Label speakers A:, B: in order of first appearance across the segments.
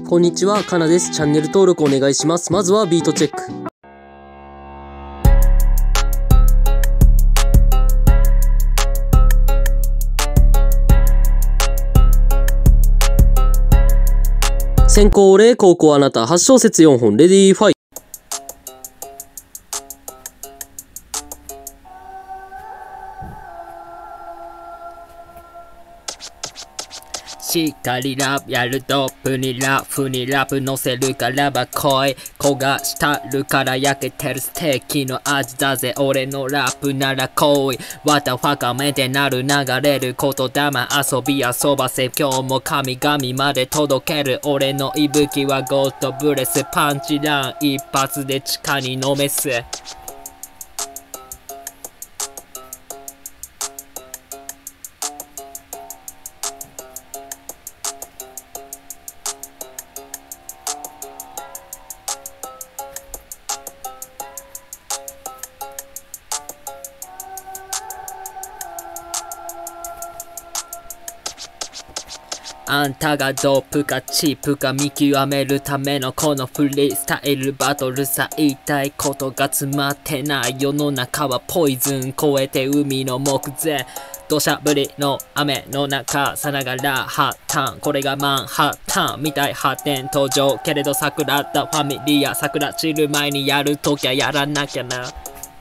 A: こんにちは、かなです。チャンネル登録お願いします。まずはビートチェック。先行俺、後攻あなた、8小節4本、レディーファイ。
B: しっかりラップやるとプにラフにラップ乗せるからば来い焦がしたるから焼けてるステーキの味だぜ俺のラップなら来いわたファカメでなる流れる言霊遊び遊ばせ今日も神々まで届ける俺の息吹はゴッドブレスパンチラン一発で地下に飲めすあんたがドープかチープか見極めるためのこのフリースタイルバトルさ言いたいことが詰まってない世の中はポイズン越えて海の木前土砂降りの雨の中さながら発端これがマンハッタンみたい発展登場けれど桜だファミリア桜散る前にやるときゃやらなきゃな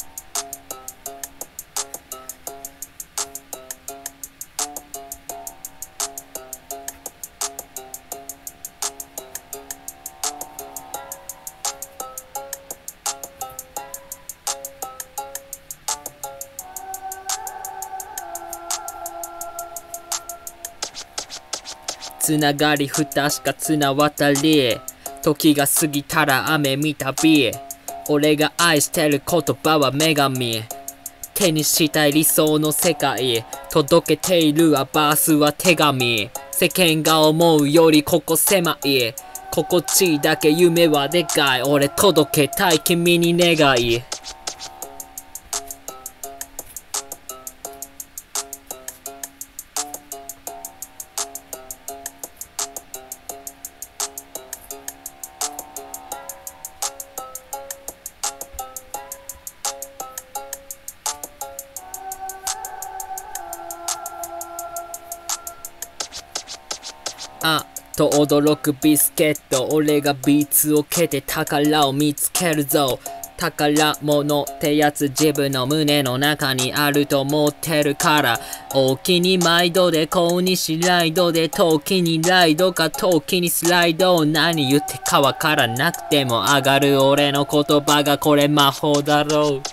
B: つながり不確か綱渡り時が過ぎたら雨見たび俺が愛してる言葉は女神手にしたい理想の世界届けているはバースは手紙世間が思うよりここ狭い心地いいだけ夢はでかい俺届けたい君に願いと驚くビスケット俺がビーツを蹴って宝を見つけるぞ宝物ってやつ自分の胸の中にあると思ってるから大きに毎度で小にスライドで時にライドか時にスライド何言ってかわからなくても上がる俺の言葉がこれ魔法だろう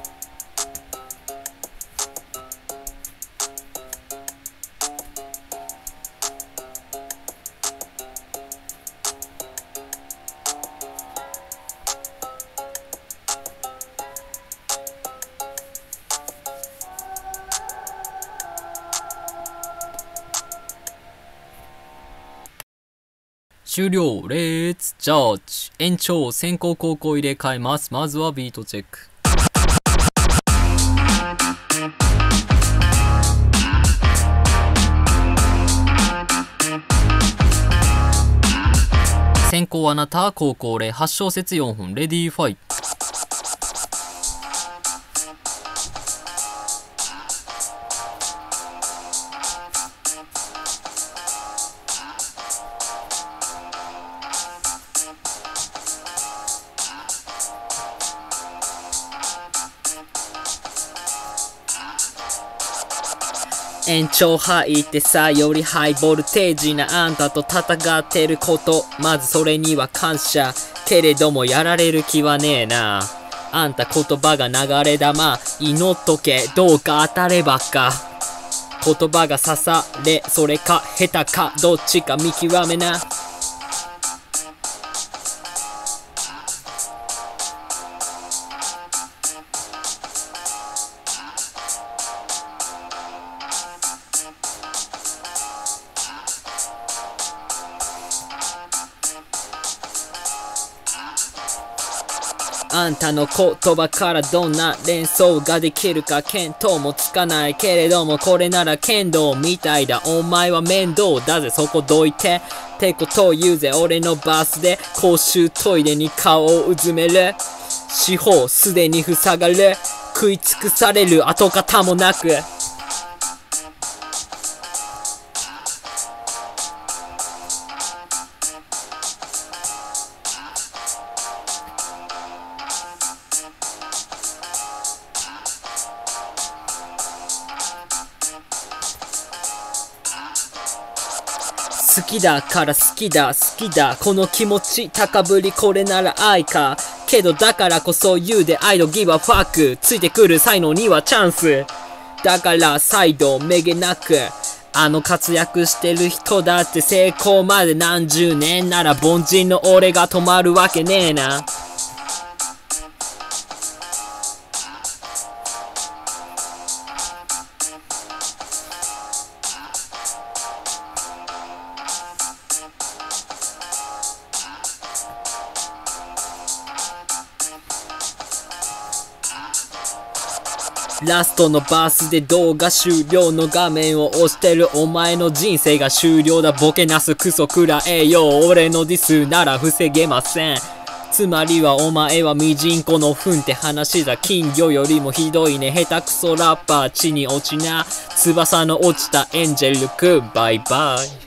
B: 終了レッツジャッジ延長先行後攻入れ替えますまずはビートチェック先行あなた後攻俺8小節4本レディーファイ延長入ってさよりハイボルテージなあんたと戦ってることまずそれには感謝けれどもやられる気はねえなあんた言葉が流れ玉祈っとけどうか当たればっか言葉が刺されそれか下手かどっちか見極めなあんたの言葉からどんな連想ができるか見当もつかないけれどもこれなら剣道みたいだお前は面倒だぜそこどいててこと言うぜ俺のバースで公衆トイレに顔をうずめる四方すでに塞がる食い尽くされる跡形もなく好きだから好きだこの気持ち高ぶりこれなら愛かけどだからこそ言うで I don't give a fuck ついてくる才能にはチャンスだから再度めげなく活躍してる人だって成功まで何十年なら凡人の俺が止まるわけねえなラストのバースで動画終了の画面を押してるお前の人生が終了だボケなすクソくらえよ俺のディスなら防げませんつまりはお前はミジンコの糞って話だ金魚よりもひどいね下手くそラッパー地に落ちな翼の落ちたエンジェルくんバイバイ